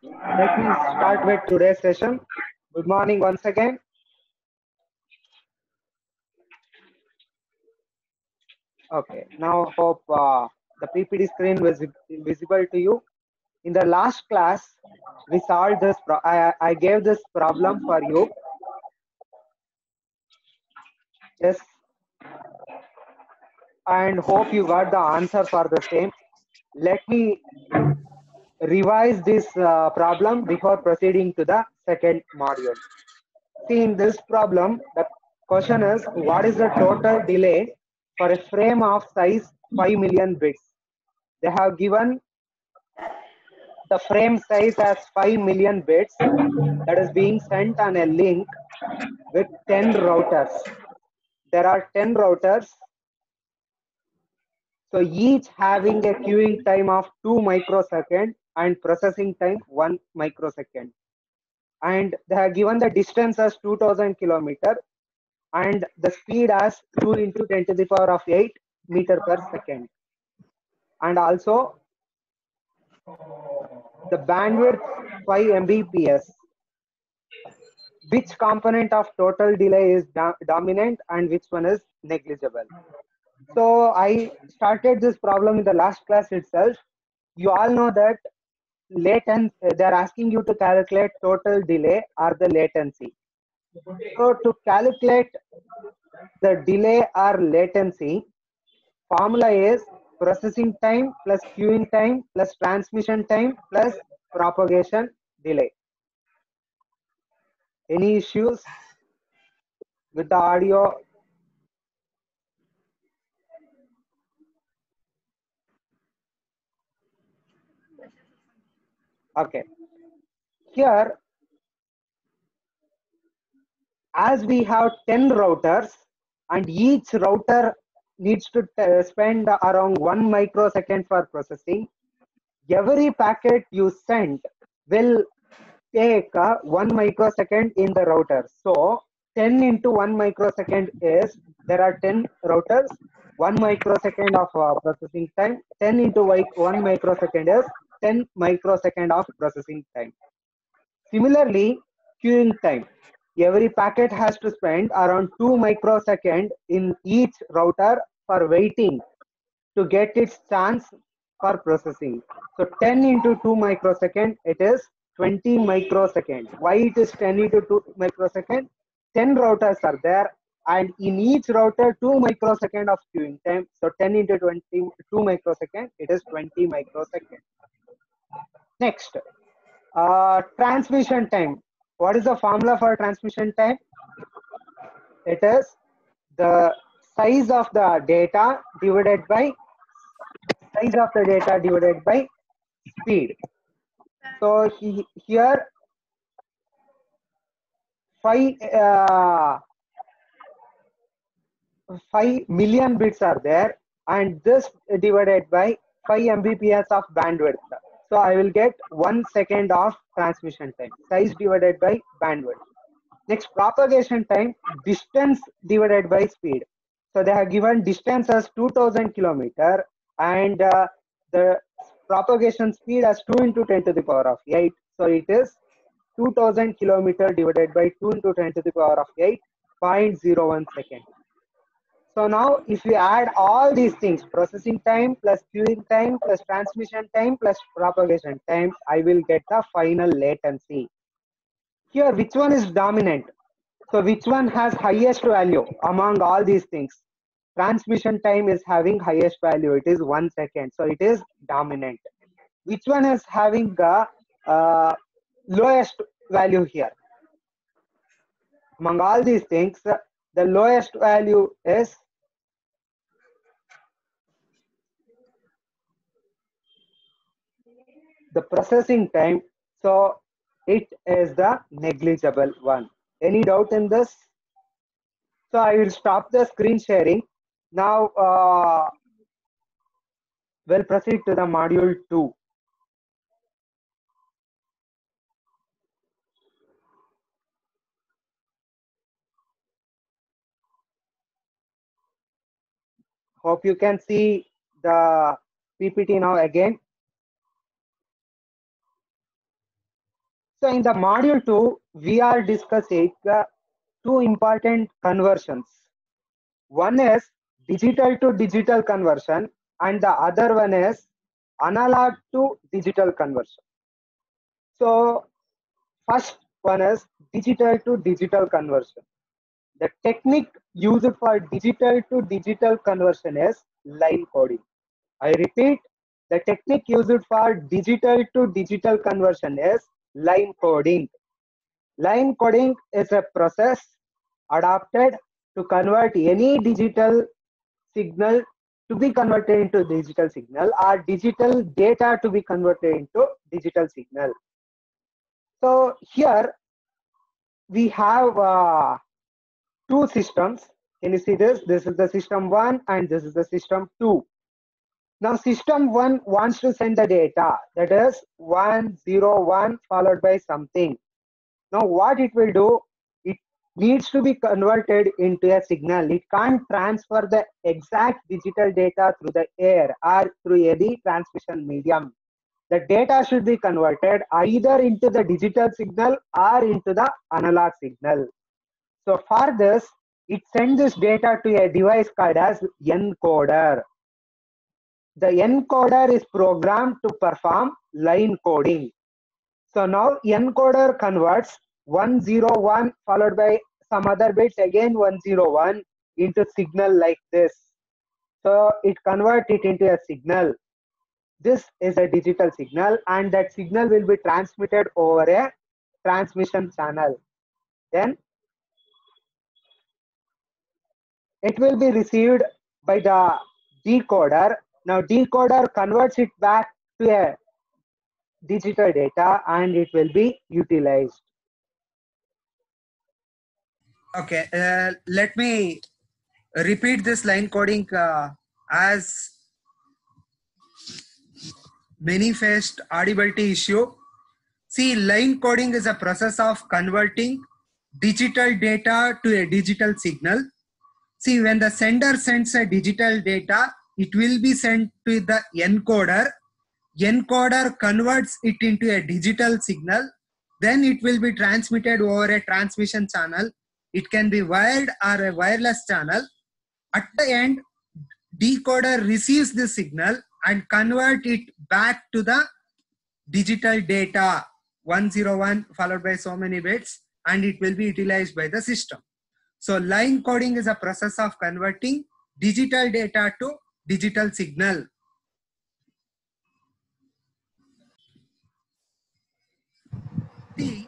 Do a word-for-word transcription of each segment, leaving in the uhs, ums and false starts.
Let me start with today's session. Good morning once again. Okay, now hope uh, the P P T screen was visible to you. In the last class, we solved this. Pro I, I gave this problem for you. Yes, and hope you got the answer for the same. Let me revise this uh, problem before proceeding to the second module. See, in this problem, the question is, what is the total delay for a frame of size five million bits? They have given the frame size as five million bits that is being sent on a link with ten routers. There are ten routers, so each having a queuing time of two microseconds and processing time one microsecond. And they have given the distance as two thousand kilometer and the speed as two into ten to the power of eight meter per second. And also the bandwidth five megabits. Which component of total delay is do dominant and which one is negligible? So I started this problem in the last class itself. You all know that latency, they're asking you to calculate total delay or the latency. So to calculate the delay or latency, formula is processing time plus queuing time plus transmission time plus propagation delay. Any issues with the audio? Okay. Here, as we have ten routers and each router needs to spend around one microsecond for processing, every packet you send will take uh, one microsecond in the router. So ten into one microsecond is, there are ten routers, one microsecond of uh, processing time. ten into one microsecond is ten microsecond of processing time. Similarly, queuing time. Every packet has to spend around two microsecond in each router for waiting to get its chance for processing. So ten into two microsecond, it is twenty microsecond. Why it is ten into two microsecond? ten routers are there and in each router two microsecond of queuing time. So ten into twenty-two microsecond, it is twenty microsecond. Next, uh, transmission time. What is the formula for transmission time? It is the size of the data divided by size of the data divided by speed. So he, here five uh, five million bits are there, and this divided by five Mbps of bandwidth. So I will get one second of transmission time. Size divided by bandwidth. Next, propagation time, distance divided by speed. So they have given distance as two thousand kilometer and uh, the propagation speed as two into ten to the power of eight. So it is two thousand kilometer divided by two into ten to the power of eight, zero point zero one second. So now if we add all these things, processing time plus queuing time plus transmission time plus propagation time, I will get the final latency. Here, which one is dominant? So which one has highest value among all these things? Transmission time is having highest value. It is one second. So it is dominant. Which one is having the uh, lowest value here? Among all these things, the lowest value is the processing time. So it is the negligible one. Any doubt in this? So I will stop the screen sharing. Now uh, we'll proceed to the module two. Hope you can see the P P T now again. So in the module two, we are discussing uh, two important conversions. One is digital to digital conversion and the other one is analog to digital conversion. So first one is digital to digital conversion. The technique used for digital to digital conversion is line coding. I repeat, the technique used for digital to digital conversion is line coding. Line coding is a process adopted to convert any digital signal to be converted into digital signal or digital data to be converted into digital signal. So here we have uh, two systems. Can you see this? This is the system one and this is the system two. Now system one wants to send the data, that is one zero one followed by something. Now what it will do, it needs to be converted into a signal. It can't transfer the exact digital data through the air or through any transmission medium. The data should be converted either into the digital signal or into the analog signal. So for this, it sends this data to a device called as encoder. The encoder is programmed to perform line coding. So now encoder converts one zero one followed by some other bits, again one zero one into signal like this. So it converts it into a signal. This is a digital signal and that signal will be transmitted over a transmission channel. Then it will be received by the decoder. Now decoder converts it back to a digital data and it will be utilized. Okay, uh, let me repeat this line coding uh, as many-faced audibility issue. See, line coding is a process of converting digital data to a digital signal. See, when the sender sends a digital data, it will be sent to the encoder. Encoder converts it into a digital signal. Then it will be transmitted over a transmission channel. It can be wired or a wireless channel. At the end, decoder receives the signal and convert it back to the digital data one zero one followed by so many bits, and it will be utilized by the system. So line coding is a process of converting digital data to digital signal. See,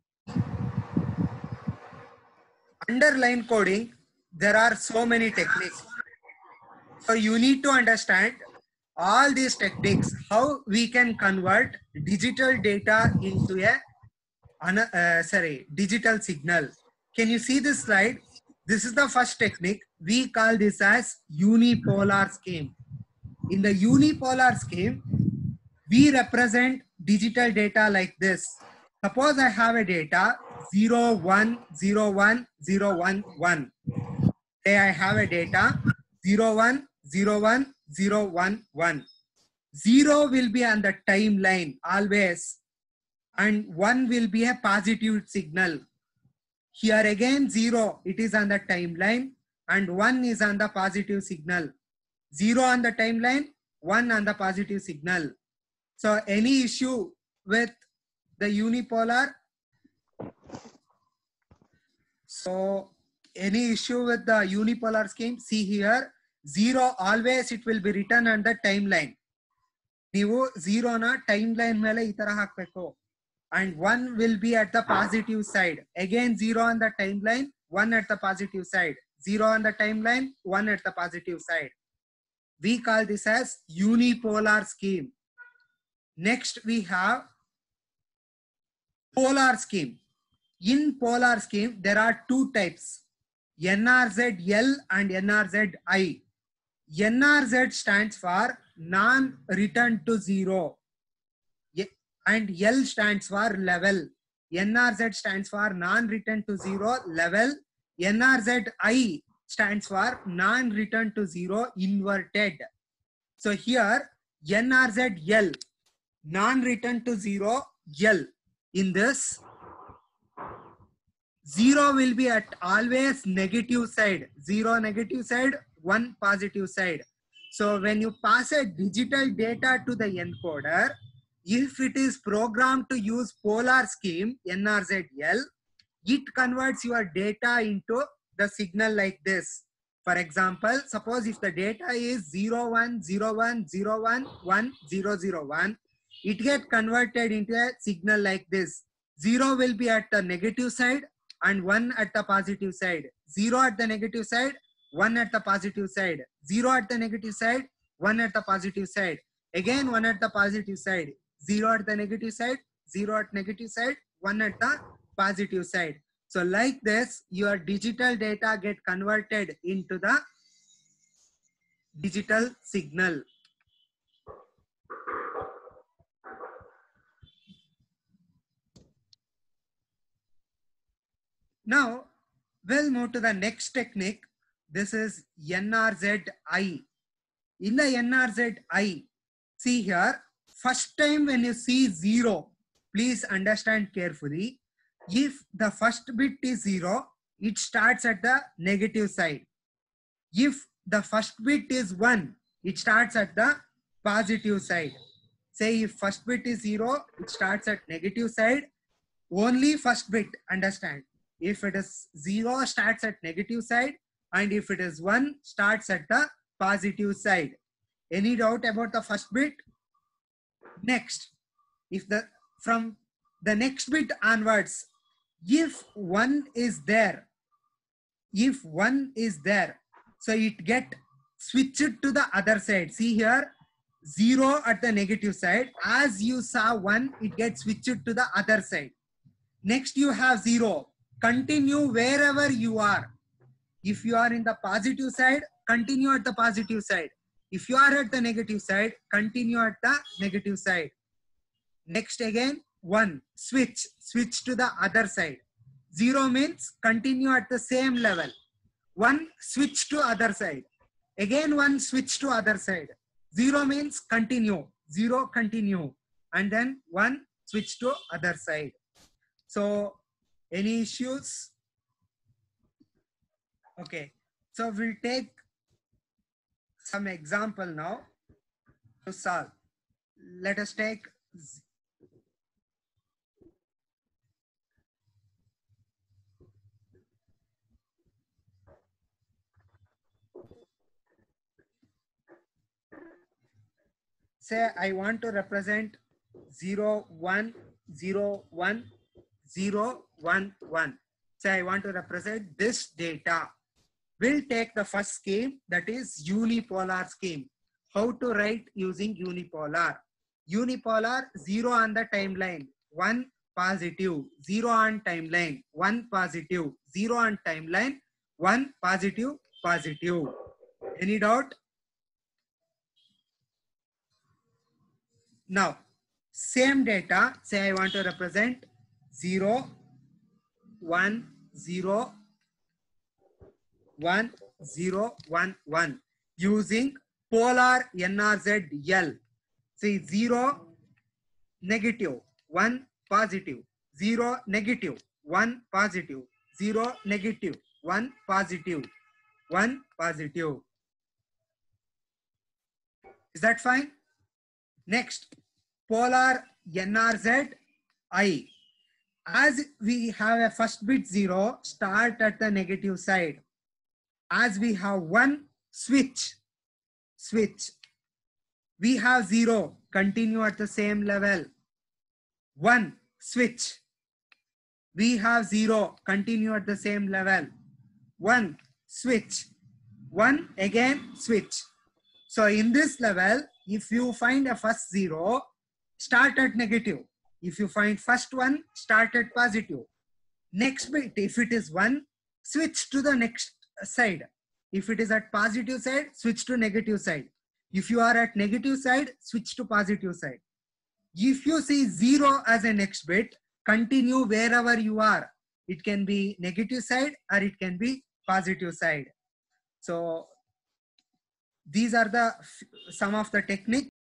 under line coding, there are so many techniques. So you need to understand all these techniques, how we can convert digital data into a uh, sorry, digital signal. Can you see this slide? This is the first technique. We call this as unipolar scheme. In the unipolar scheme, we represent digital data like this. Suppose I have a data zero one zero one zero one one. Say I have a data zero one zero one zero one one. zero will be on the timeline always, and one will be a positive signal. Here again zero, it is on the timeline, and one is on the positive signal. zero on the timeline, one on the positive signal. So any issue with the unipolar? So any issue with the unipolar scheme? See here, zero always it will be written on the timeline. ನೀವು zero na timeline ಮೇಲೆ ಈ ತರ ಹಾಕಬೇಕು. And one will be at the positive side. Again zero on the timeline, one at the positive side. zero on the timeline, one at the positive side. We call this as unipolar scheme. Next we have polar scheme. In polar scheme, there are two types, N R Z L and N R Z I. N R Z stands for non-return to zero. And L stands for level. N R Z stands for non-return to zero level. N R Z I stands for non-return to zero inverted. So here N R Z L, non-return to zero L. in this, zero will be at always negative side, zero negative side, one positive side. So when you pass a digital data to the encoder, if it is programmed to use polar scheme N R Z L, it converts your data into the signal like this. For example, suppose if the data is zero one zero one zero one one zero zero one, it gets converted into a signal like this. zero will be at the negative side and one at the positive side. zero at the negative side, one at the positive side. zero at the negative side, one at the positive side. Again one at the positive side. zero at the negative side, zero at negative side, one at the positive side. So like this, your digital data get converted into the digital signal. Now, we'll move to the next technique. This is N R Z I. In the N R Z I, see here, first time when you see zero, please understand carefully. If the first bit is zero, it starts at the negative side. If the first bit is one, it starts at the positive side. Say if first bit is zero, it starts at negative side. Only first bit, understand. If it is zero, starts at negative side, and if it is one, starts at the positive side. Any doubt about the first bit? Next, if the from the next bit onwards, if one is there, if one is there, so it get switched to the other side. See here, zero at the negative side. As you saw one, it gets switched to the other side. Next you have zero. Continue wherever you are. If you are in the positive side, continue at the positive side. If you are at the negative side, continue at the negative side. Next again, one, switch, switch to the other side. Zero means continue at the same level. One, switch to other side. Again one, switch to other side. Zero means continue, zero continue. And then one, switch to other side. So, any issues? Okay, so we'll take some example now to solve. Let us take say I want to represent zero one zero one zero one one. Say I want to represent this data. We'll take the first scheme, that is unipolar scheme. How to write using unipolar? Unipolar, zero on the timeline, one positive, zero on timeline, one positive, zero on timeline, one positive, positive. Any doubt? Now, same data, say I want to represent zero, one, zero, one, zero, one, one using polar N R Z L. See zero, negative, one, positive, zero, negative, one, positive, zero, negative, one, positive, one, positive. Is that fine? Next, polar N R Z I. As we have a first bit zero, start at the negative side. As we have one, switch, switch. We have zero, continue at the same level. One, switch. We have zero, continue at the same level. One, switch. One, again, switch. So in this level, if you find a first zero, start at negative. If you find first one, start at positive. Next bit, if it is one, switch to the next side. If it is at positive side, switch to negative side. If you are at negative side, switch to positive side. If you see zero as a next bit, continue wherever you are. It can be negative side or it can be positive side. So these are the some of the techniques